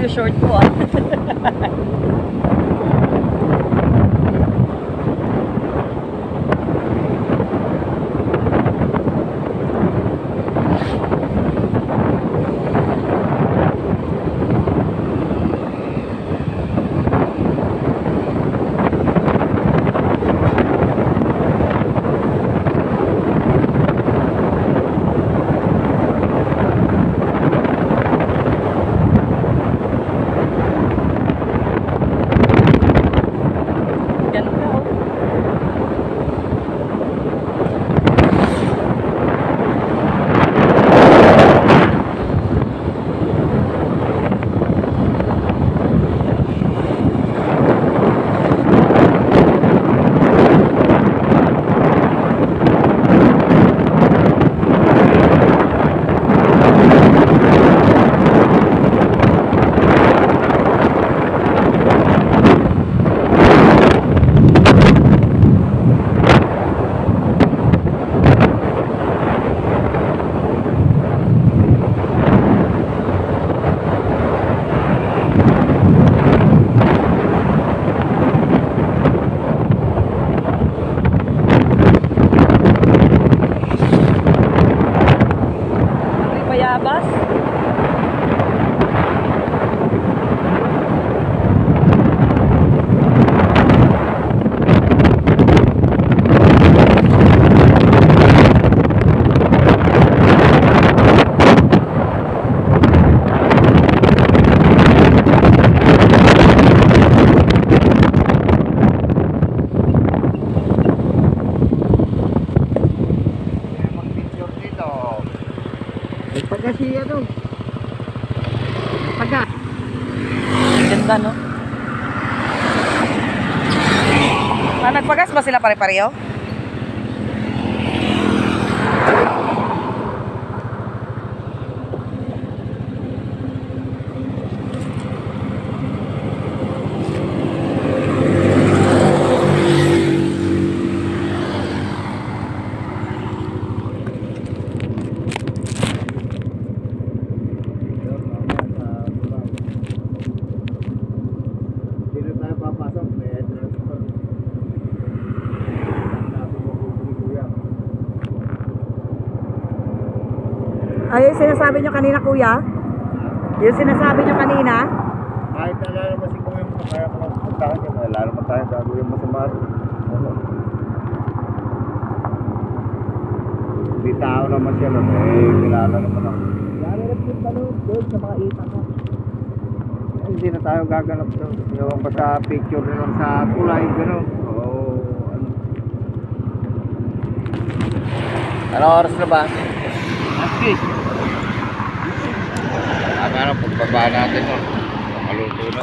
short ko ah. Pagkasiya to. Pagka. Ganda no? Nagpagas ba sila pare-pareho? Ay, yung sinasabi nyo kanina, kuya? Yung sinasabi nyo kanina? Kahit na naman si kuya mo, kaya ko magpuntahan niya, wala naman tayo gagawin masama. Hindi tao naman siya, kilala naman ako. Lalarap yung balot doon sa mga ita ko. Hindi na tayo gaganap doon. Yung basta picture na lang sa kulay, gano'n. Oo, ano. Anong oras na ba? Asti. Ano, pagbaba natin no. Makaluto na.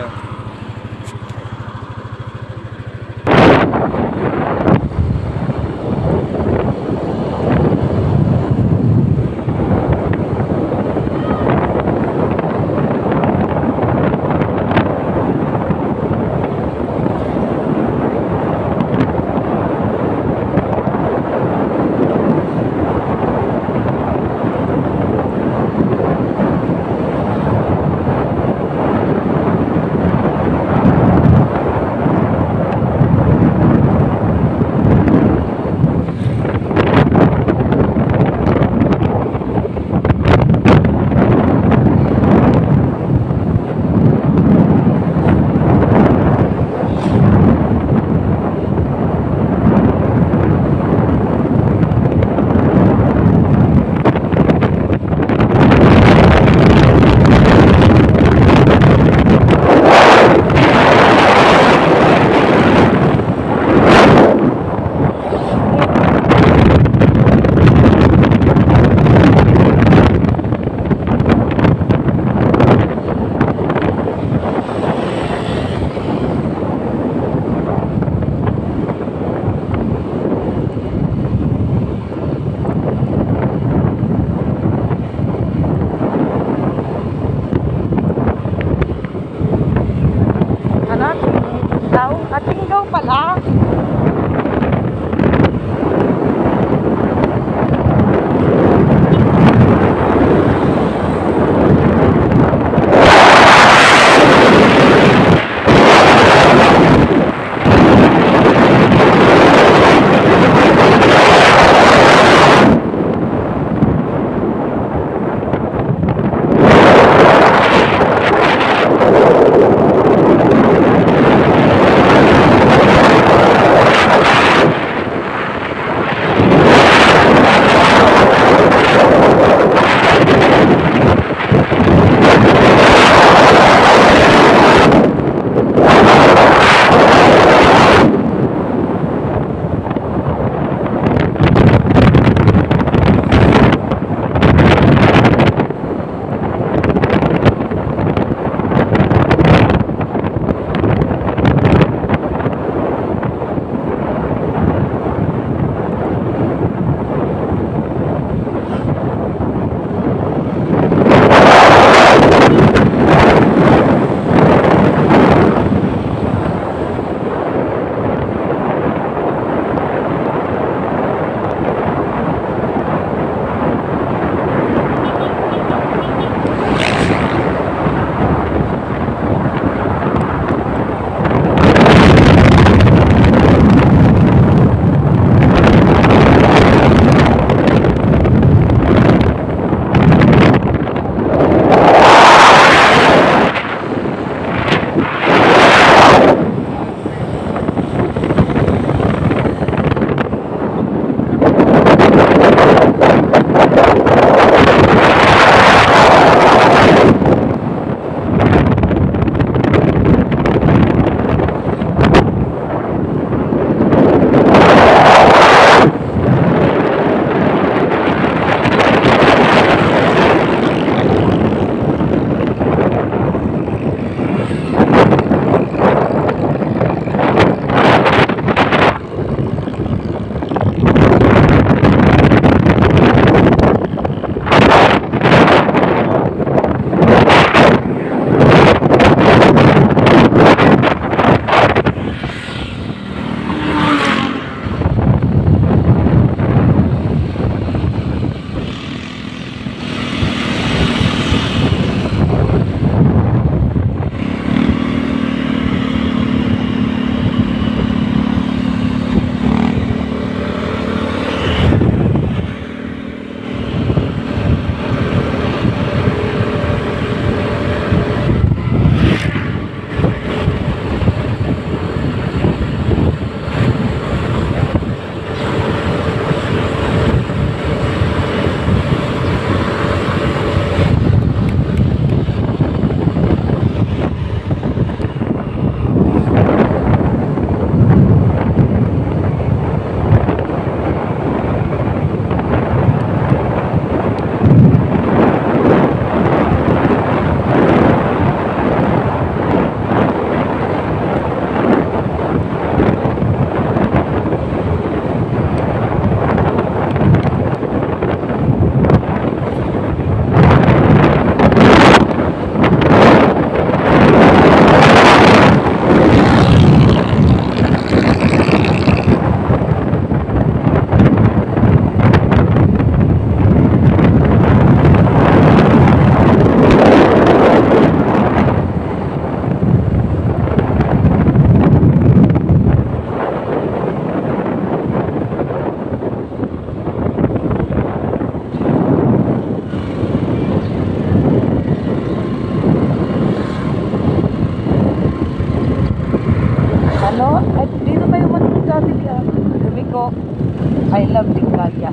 Ano? Ay, dito tayo manunod dati niya. Sabi ko, I love Tingkaya.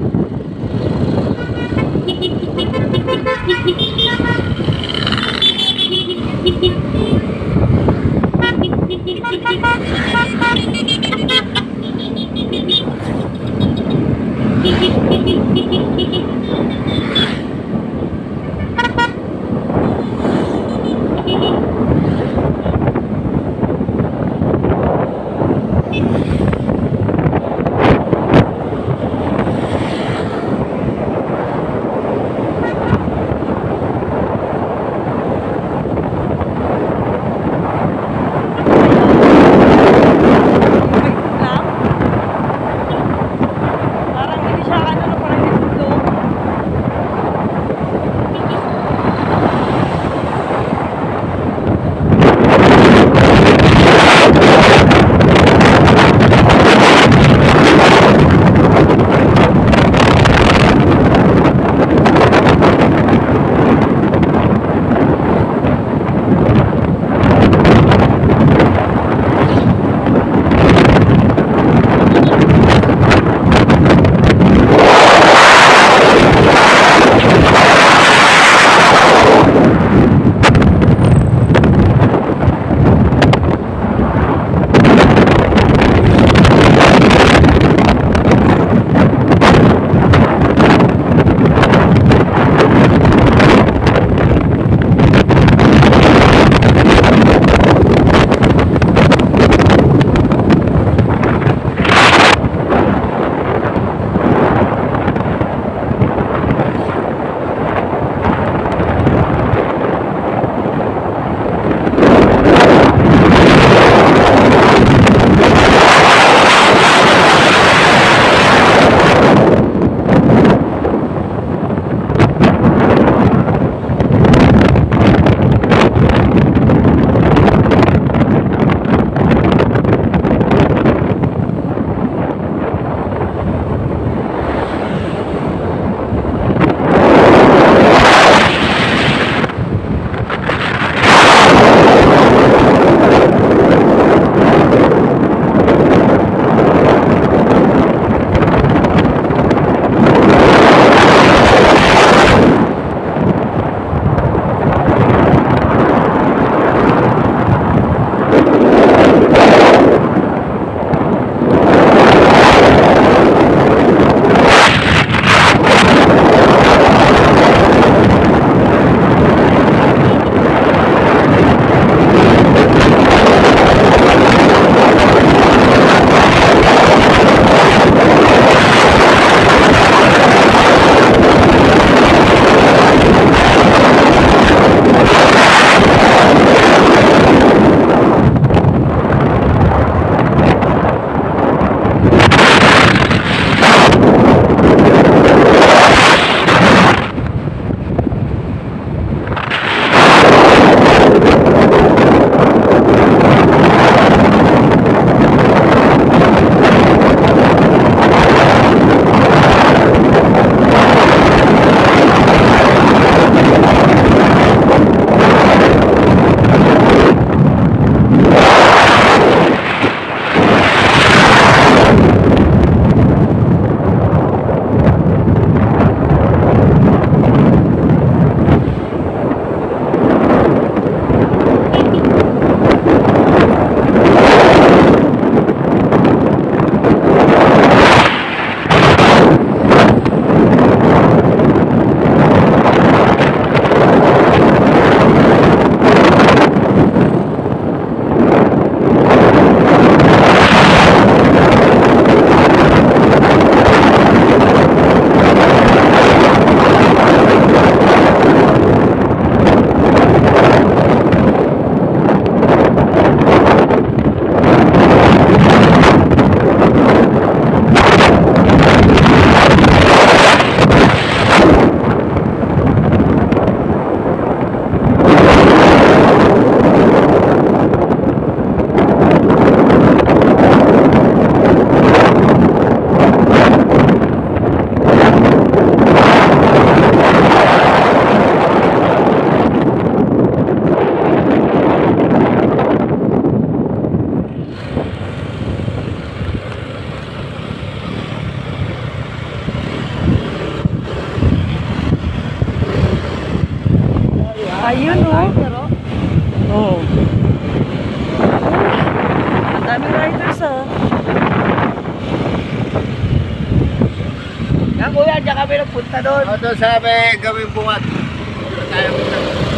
punta doon. O, doon sabi, gawing bungat. Doon tayo punta.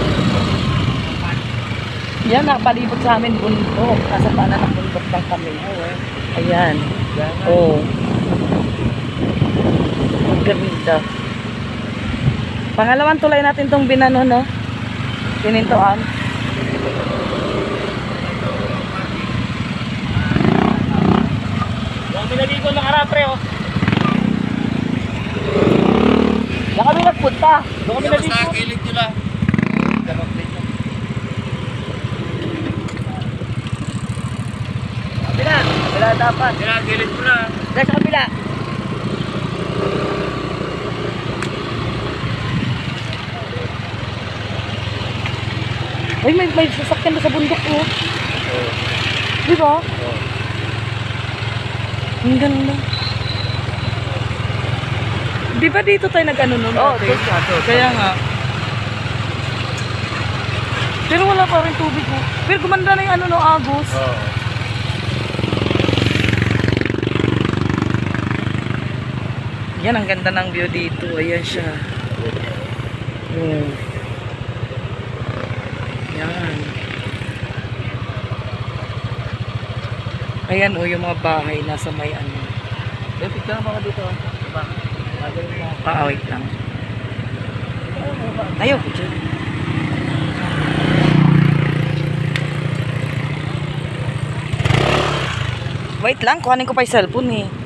Yan, nakapalibot sa amin bundok. Nasa paanan ng bundok lang kami. Ayan. Oo. Ang ganda. Pangalawang tulay natin tong binano, no? Pinintuan. Yung pinagigol ng harapre, oh. Diyan kami nagpunta. Doon kami nagpunta. Sa kilid nyo lang. Kabila. Kabila dapat. Kilid mo na. Diyan sa kabila. Ay, may sasakyan na sa bundok, oh. Di ba? Ang ganda. Di ba dito tayo nag-ano nun? Oo, Kaya nga. Pero wala pa rin tubig, oh. Pero gumanda na yung ano, no, agos. Oo. Yan, ang ganda ng view dito. Ayan siya. Yan. Ayan, oh, yung mga bahay nasa may ano. Picture mo dito. Wait lang. Ayaw, picture. Wait lang, kuhanin ko pa yung cellphone eh.